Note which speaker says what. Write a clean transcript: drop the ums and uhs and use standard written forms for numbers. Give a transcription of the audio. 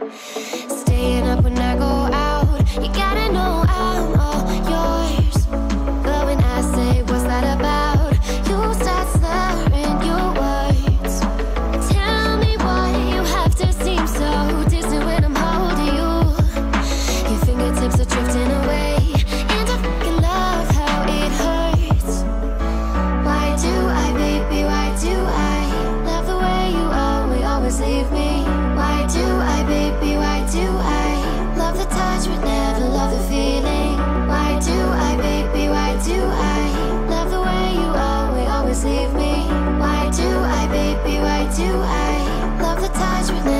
Speaker 1: Staying up when I go out, you gotta know I'm all yours. But when I say what's that about, you start slurring your words. Tell me why you have to seem so distant when I'm holding you. Your fingertips are drifting away, and I fucking love how it hurts. Why do I, baby, why do I love the way you always leave me? Why do I, baby, why do I love the touch but never love the feeling? Why do I, baby, why do I love the way you always leave me? Why do I, baby, why do I love the touch but never